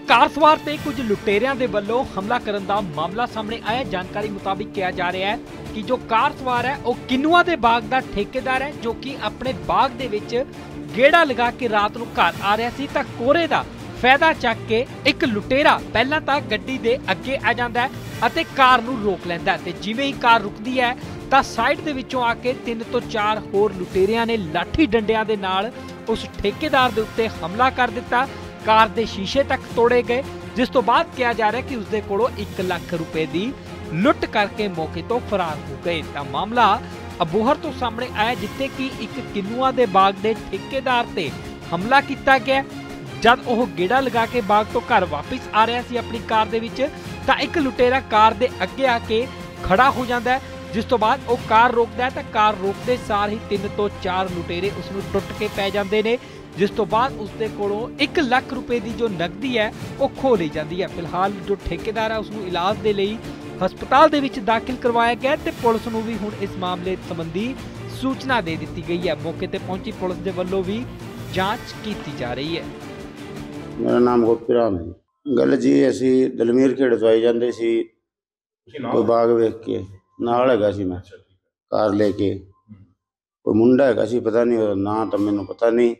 Car सवार ते कुछ लुटेरियां दे वल्लों हमला करन दा मामला सामने आया। जानकारी मुताबिक कहा जा रहा है कि जो कार सवार है वह किन्नुआ दे बाग दा ठेकेदार है, जो कि अपने बाग दे विच गेड़ा लगा के रात नूं घर आ रहा सी तां कोहरे दा फायदा चक के एक लुटेरा पहलां तां गड्डी दे अगे आ जांदा है अते कार नूं रोक लैंदा है। ते जिवें ही कार रुकदी है तां साइड दे विचों आके 3 ਤੋਂ 4 होर लुटेरियां ने लाठी डंडियां दे नाल उस ठेकेदार दे उत्ते हमला कर दिता। कार दे शीशे तक तोड़े गए, जिस तो बाद कहा जा रहा है कि उसदे कोलों 1 लाख रुपए दी लुट करके मौके तो फरार हो गए। तां मामला अबोहर तो सामने आया, जिथे कि एक किन्नुआ दे बाग दे ठेकेदार ते हमला किया गया। जब वह गेड़ा लगा के बाग तो घर वापस आ रहा सी अपनी कार दे विच, तां एक लुटेरा कार दे अगे आके खड़ा हो जाता है, जिस तो बाद वह कार रोकता है। तां कार रोकते सार ही 3 ਤੋਂ 4 लुटेरे उसनूं टुट के पै जाते हैं, जिस तो बाद उसके कोलों 1 लाख रुपए की जो नकदी है वो खो ली जाती है। फिलहाल जो ठेकेदार है उसनूं इलाज के लिए हस्पताल दे विच दाखिल करवाया गया ते पुलिस नूं भी हुण इस मामले संबंधी सूचना दे दी गई है। मौके ते पहुंची पुलिस दे वल्लों भी जांच की जा रही है। मेरा नाम गोपी राम है। गल जी असी दलमीर खेड़ तो आई जाते सी, कोई बाग वेख के नाल हैगा सी, मैं कार लेके कोई मुंडा हैगा सी, पता नहीं ना तो मैनू पता नहीं।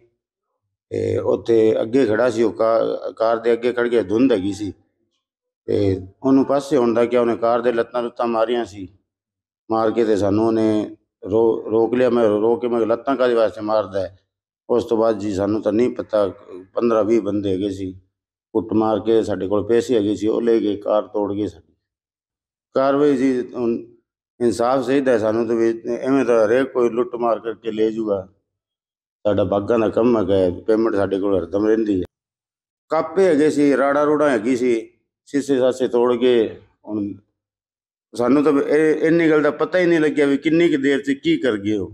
उत्थे अगे खड़ा सी, कार दे अगे खड़ के धुंध हैगी सी ते उन्होंने पासे होने का क्या, उन्हें कार दे लत्तां लुत्तां मारियां सी, मार के ते सानू उन्हें रोक लिया। मैं रोक के मैं लत्तां काहदे वास्ते मारदा है। उस तो बाद जी सानू तो नहीं पता, 15-20 बंदे हैगे सी, कुट मार के साडे कोल पैसे हैगे सी, वो ले गए, कार तोड़ गए साडी। कार्रवाई जी हुण इंसाफ चाहिदा है सानू, तो इवें तो हरेक कोई लुट मार करके ले जूगा। साडा बागां दा काम है, पेमेंट साडे कोल हरदम रहिंदी है। कापे हैगे सी, राड़ा रूड़ा हैगी सी, शीशे सासे तोड़ के हुण सानू तो इन्नी गल दा पता ही नहीं लग्या भी किन्नी क देर च की कर गए हो।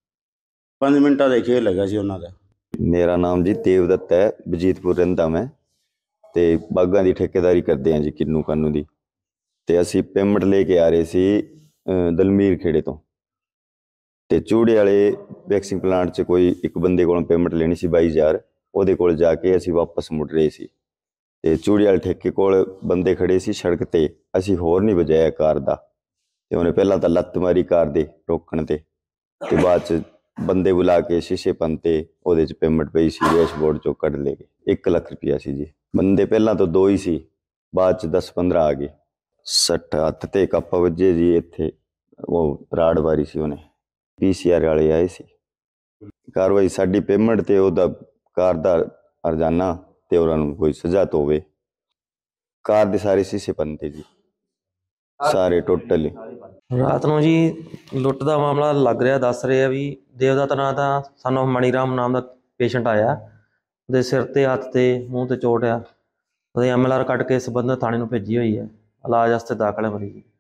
5 मिनटां दा खेल हैगा सी उन्हां दा। मेरा नाम जी देवदत्त है, बजीतपुर रहिंदा मैं ते बागां दी ठेकेदारी करदे हां जी किन्नू कानू दी। ते असीं पेमेंट लेके आ रहे सी दलमीर खेड़े तो, ते चूड़े वाले वैक्सिंग प्लांट च कोई एक बंदे कोलों पेमेंट लेनी सी 22,000, ਉਹਦੇ ਕੋਲ ਜਾ ਕੇ ਅਸੀਂ ਵਾਪਸ ਮੁੜ ਰਹੇ ਸੀ ਤੇ ਚੂੜੇ ਵਾਲੇ ਠੇਕੇ ਕੋਲ ਬੰਦੇ ਖੜੇ ਸੀ ਸੜਕ ਤੇ। ਅਸੀਂ ਹੋਰ ਨਹੀਂ ਵਜਾਇਆ ਕਾਰ ਦਾ, ਤੇ ਉਹਨੇ ਪਹਿਲਾਂ ਤਾਂ ਲੱਤ ਮਾਰੀ ਕਾਰ ਦੇ ਰੋਕਣ ਤੇ ਬਾਅਦ ਚ ਬੰਦੇ ਬੁਲਾ ਕੇ ਸ਼ੀਸ਼ੇ ਪੰਤੇ ਉਹਦੇ ਚ ਪੇਮੈਂਟ ਪਈ ਸੀ, ਡੈਸ਼ਬੋਰਡ ਚੋਂ ਕੱਢ ਲੈ ਗਏ। 1 ਲੱਖ ਰੁਪਇਆ ਸੀ ਜੀ। ਬੰਦੇ ਪਹਿਲਾਂ ਤਾਂ 2 ਹੀ ਸੀ, ਬਾਅਦ ਚ 10-15 ਆ ਗਏ। 60 ਹੱਥ ਤੇ ਕੱਪ ਵੱਜੇ ਜੀ। ਇੱਥੇ ਉਹ ਰਾੜ ਵਾਰੀ ਸੀ, ਉਹਨੇ PCR ਵਾਲੇ ਆਏ ਸੀ। ਕਾਰਵਾਈ ਸਾਡੀ ਪੇਮੈਂਟ ਤੇ ਉਹਦਾ कार का हरजाना ते उन्होंने कोई सजा तो होवे। कार दे सारे शीशे बनते जी, सारे टोटल। रात नूं जी लुट का मामला लग रहा, दस रहे भी देवदत्त नाम का सन ऑफ मणीराम नाम का पेशेंट आया, ਉਹਦੇ सिर ते हत्थ ते मूँह ते चोट आ। ਉਹਦੇ MLR ਕੱਢ के संबंधित थाने नूं भेजी हुई है, इलाज वास्ते दाखिल है मरीज।